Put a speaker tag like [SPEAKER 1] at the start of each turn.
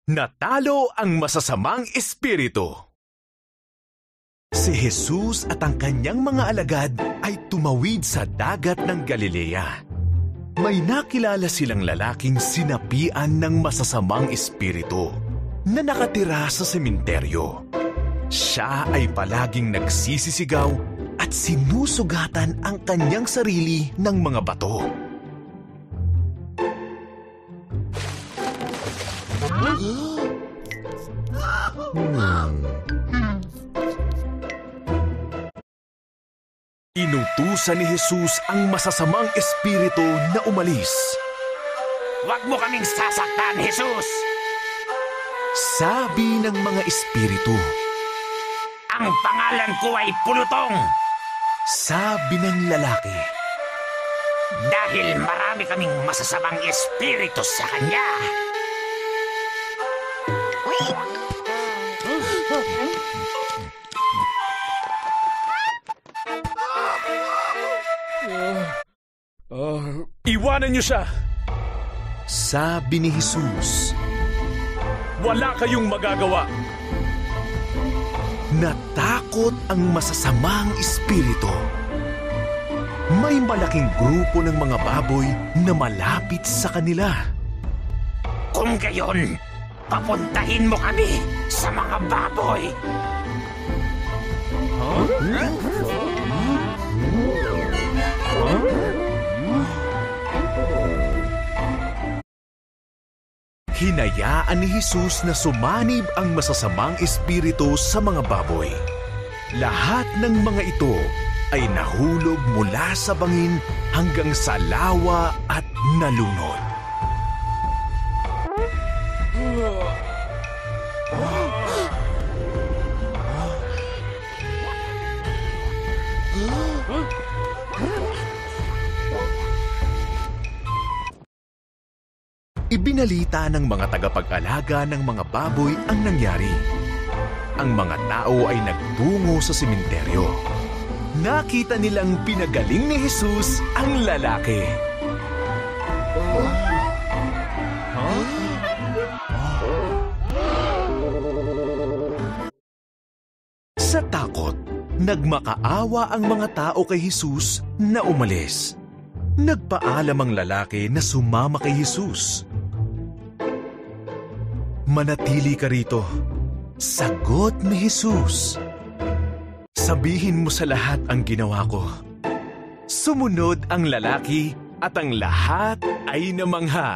[SPEAKER 1] Natalo ang masasamang espiritu. Si Jesus at ang kanyang mga alagad ay tumawid sa dagat ng Galilea. May nakilala silang lalaking sinapian ng masasamang espiritu na nakatira sa sementeryo. Siya ay palaging nagsisisigaw at sinusugatan ang kanyang sarili ng mga bato. Inutusan ni Jesus ang masasamang espiritu na umalis.
[SPEAKER 2] Huwag mo kaming sasaktan, Jesus!
[SPEAKER 1] Sabi ng mga espiritu.
[SPEAKER 2] Ang pangalan ko ay Pulutong.
[SPEAKER 1] Sabi ng lalaki.
[SPEAKER 2] Dahil marami kaming masasamang espiritu sa kanya.
[SPEAKER 3] Iwanan niyo siya!
[SPEAKER 1] Sabi ni Jesus.
[SPEAKER 3] Wala kayong magagawa!
[SPEAKER 1] Natakot ang masasamang espiritu. May malaking grupo ng mga baboy na malapit sa kanila.
[SPEAKER 2] Kung gayon, papuntahin mo kami sa mga baboy.
[SPEAKER 1] Hinayaan ni Jesus na sumanib ang masasamang espiritu sa mga baboy. Lahat ng mga ito ay nahulog mula sa bangin hanggang sa lawa at nalunod. Ibinalita ng mga tagapag-alaga ng mga baboy ang nangyari. Ang mga tao ay nagtungo sa sementeryo. Nakita nilang pinagaling ni Jesus ang lalaki. Sa takot, nagmakaawa ang mga tao kay Jesus na umalis. Nagpaalam ang lalaki na sumama kay Jesus. Manatili ka rito. Sagot ni Jesus. Sabihin mo sa lahat ang ginawa ko. Sumunod ang lalaki at ang lahat ay namangha.